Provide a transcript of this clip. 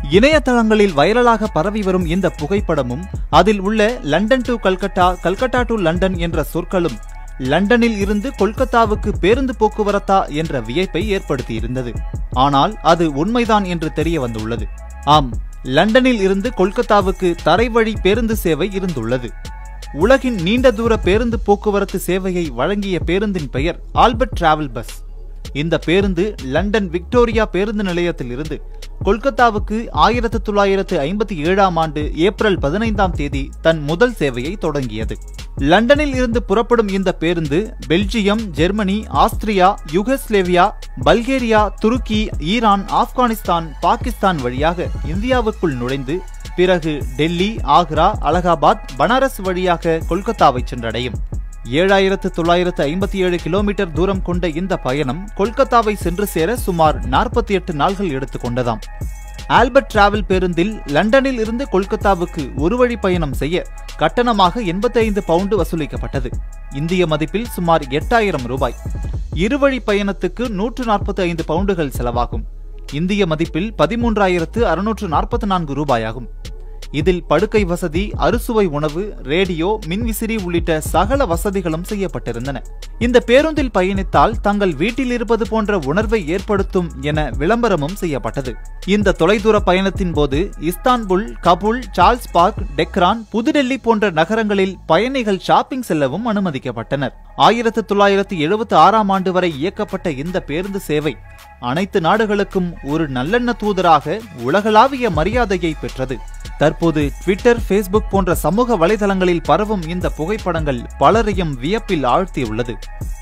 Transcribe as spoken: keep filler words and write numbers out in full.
இணையதளங்களில் வைரலாக பரவி வரும் இந்த புகைப்படமும் அதில் உள்ள London to Calcutta, Calcutta to London என்ற சொற்களும் லண்டனில் இருந்து கொல்கத்தாவுக்கு பேருந்து போக்குவரத்தா என்ற வியப்பை ஏற்படுத்தியிருந்தது. ஆனால் அது உண்மைதான் என்று தெரிய வந்துள்ளது. ஆம், லண்டனில் இருந்து கொல்கத்தாவுக்கு தரைவழி பேருந்து சேவை இருந்துள்ளது. உலகின் நீண்ட தூர பேருந்து போக்குவரத்து சேவையை வழங்கிய பேருந்தின் பெயர் ஆல்பர்ட் டிராவல் பஸ். இந்த பேருந்து லண்டன் விக்டோரியா பேருந்து நிலையத்தில் இருந்து கொல்கத்தாவுக்கு ஆயிரத்து தொள்ளாயிரத்து ஐம்பத்தி ஏழாம் ஆண்டு ஏப்ரல் பதினைந்தாம் தேதி தன் முதல் சேவையை தொடங்கியது. லண்டனில் இருந்து புறப்படும் இந்த பேருந்து Belgium, Germany, Austria, Yugoslavia, Bulgaria, துருக்கி, ஈரான், ஆப்கானிஸ்தான், பாகிஸ்தான் வழியாக இந்தியாவுக்குள் நுழைந்து பிறகு டெல்லி, ஆக்ரா, அலகாபாத், பனாரஸ் வழியாக கொல்கத்தாவை சென்றடையும். ஏழாயிரத்து தொள்ளாயிரத்து ஐம்பத்தி ஏழு கிலோமீட்டர் தூரம் கொண்ட இந்த பயணம் கொல்கத்தாவை சென்று சேர சுமார் நாற்பத்தி எட்டு நாள்கள் எடுத்துக்கொண்டதாம். ஆல்பர்ட் டிராவல் பேருந்தில் லண்டனில் இருந்து கொல்கத்தாவுக்கு ஒரு வழி பயணம் செய்ய கட்டணமாக எண்பத்தி ஐந்து பவுண்டு வசூலிக்கப்பட்டது. இந்திய மதிப்பில் சுமார் எட்டாயிரம் ரூபாய். இருவழி பயணத்துக்கு நூற்று நாற்பத்தி ஐந்து பவுண்டுகள் செலவாகும். இந்திய மதிப்பில் பதிமூன்றாயிரத்து அறுநூற்று நாற்பத்தி நான்கு ரூபாயாகும். இதில் படுக்கை வசதி, அறுசுவை உணவு, ரேடியோ, மின்விசிறி உள்ளிட்ட சகல வசதிகளும் செய்யப்பட்டிருந்தன. இந்த பேருந்தில் பயணித்தால் தங்கள் வீட்டில் இருப்பது போன்ற உணர்வை ஏற்படுத்தும் என விளம்பரமும் செய்யப்பட்டது. இந்த தொலைதூர பயணத்தின் போது இஸ்தான்புல், கபூல், சார்ல்ஸ் பார்க், டெக்ரான், புதுடெல்லி போன்ற நகரங்களில் பயணிகள் ஷாப்பிங் செல்லவும் அனுமதிக்கப்பட்டனர். ஆயிரத்து தொள்ளாயிரத்து எழுபத்தி ஆறாம் ஆண்டு வரை இயக்கப்பட்ட இந்த பேருந்து சேவை அனைத்து நாடுகளுக்கும் ஒரு நல்லெண்ண தூதராக உலகளாவிய மரியாதையை பெற்றது. தற்போது ட்விட்டர், ஃபேஸ்புக் போன்ற சமூக வலைதளங்களில் பரவும் இந்த புகைப்படங்கள் பலரையும் வியப்பில் ஆழ்த்தியுள்ளது.